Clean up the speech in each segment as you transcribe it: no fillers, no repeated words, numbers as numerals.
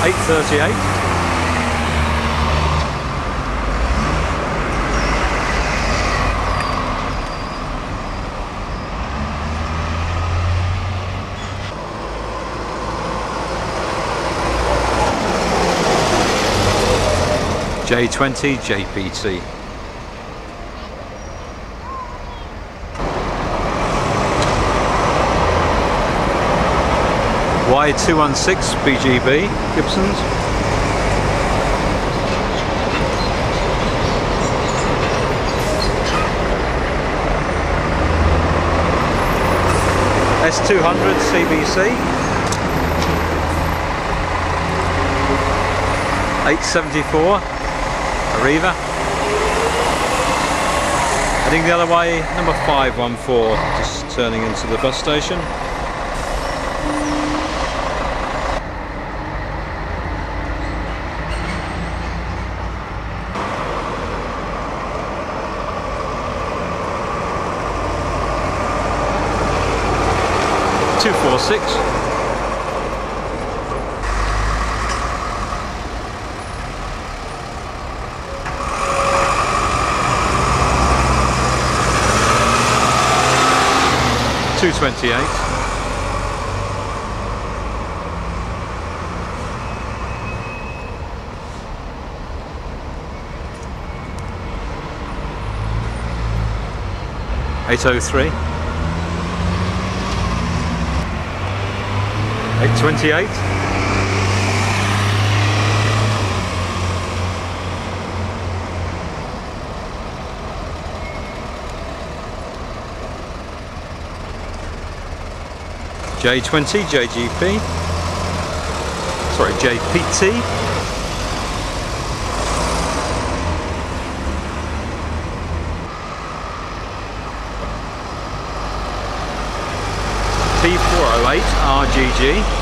838. J20 JPT. Y216 BGB Gibsons. S200 CBC. 874 Arriva. Heading the other way, number 514, just turning into the bus station. Two, 4, 6. $228. $803. $828. J20 JGP, sorry, JPT. T408 RGG.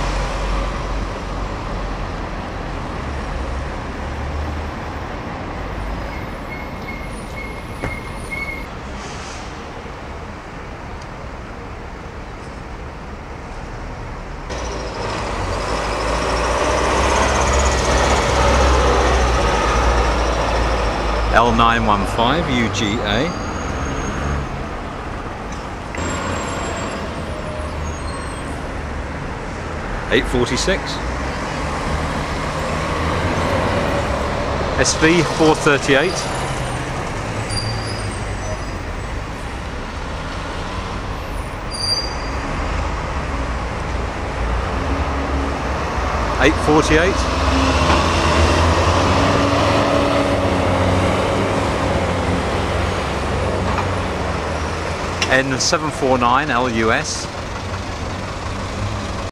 L915 UGA. $846. SV 438. $848. N749 LUS.